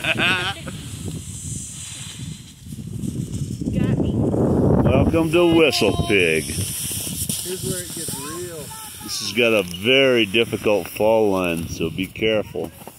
Got me. Welcome to Whistle Pig. Here's where it gets real. This has got a very difficult fall line, so be careful.